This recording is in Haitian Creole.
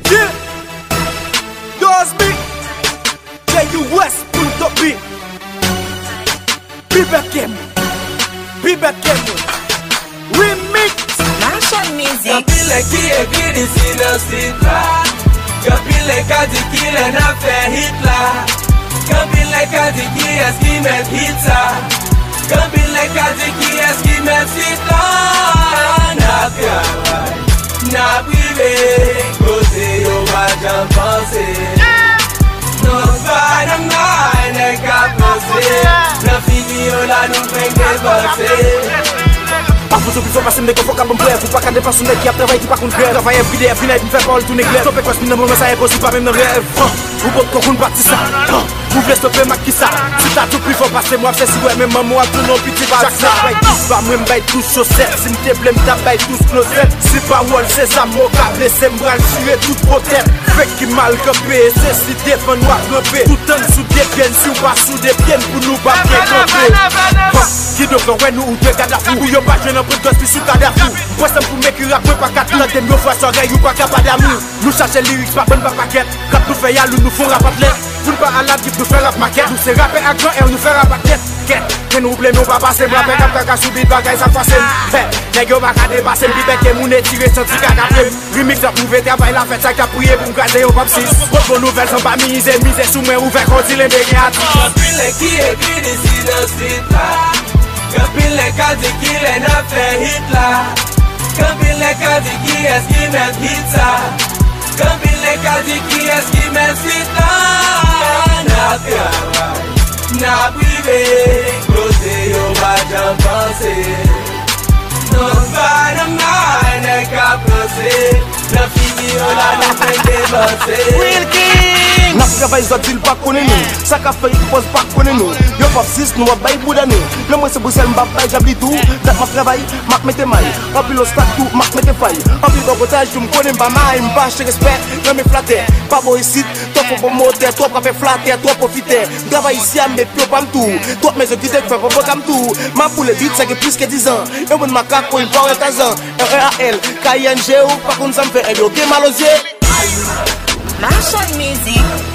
Yeah. Gus-B. J-U-S.B. Be back in. Be back in. Remix. Nation music. Kapile ki ekiri si nan sit la. Kapile ka di ki le na fe hit la. Kapile ka di ki eski met hit sa. Kapile ka di ki eski met sit la. Na travay, na prive, kote yo wajan panse. Non pa nan may ne ka panse. Na figi yo la nou feng devanse. Pas pour plus passer mais qu'on faut quand même bref ou pas qu'à dépenser mec qui a travaillé qui pas contre grève travailler every day every night me fait parole tout néglé stopper quoi c'est moment ça impossible pas même dans rêve ou pas qu'on parti ça vous voulez stopper ma qui ça si t'as tout plus faut passer moi c'est si ouais même moi tout non petit pas ça pas même bail tous chaussettes si me problème ta bail tous closettes c'est pas wall c'est ça mon câble c'est me bral tuer toute protège fait qui mal campé c'est si défend noir campé tout en sous des pieds si on pas sous des pieds pour nous pas camper qui doit faire nous ou deux cadavres ou yo pas jeune pour Gus-B sous cadavre moi ça pour m'écrire après pas quatre ans de mieux fois soirée ou pas capable d'amour nous chercher lyrics pas bonne pas paquette quand nous fait yalou nous font rap athlète pour pas à la nous faire rap maquette nous c'est rapper à grand et nous faire rap tête que nous oublions pas passer rapper comme caca sous bide bagaille ça facile nèg yo pas ka dépasser bibet que moun tirer senti cadavre remix a prouvé travail la fête ça qu'a prier pour garder au pop 6 bonne nouvelle sans pas miser sous moi ouvert continue les gars Kapile ki ekiri si nan sit la. Kapile ka di ki le na fe hit la. Kapile ka di ki eski met hit sa. Kapile ka di ki eski met sit la. Na travay, na prive, kote yo wajan panse. Non pa nan may ne ka panse. Na figi yo la nou feng devanse. Real King. Na travay zot dil pa konen nou. Sa ka fay pos pa konen nou. Yo pop 6 nou a bay bouda nou. Le mwen se bousel mbap bay jabli tou. Dat ma travay, mak mette may. Anpi lo stak tou, mak mette fay. Anpi dogotaj jou mkonen ba may. Mba che respect, nan me flatter. Pa bo isit, top po moter. Top ka fe flatter, top profiter. Travay isi a me pyo pam tou. Top me zo gite kfe po kam tou. Ma pou le bit sa ke plus ke 10 ans. E mwen makak ko il pa ou etazan. R-E-A-L, K-I-N-G ou pa kon sam fe el yo ge malozye. Nation music.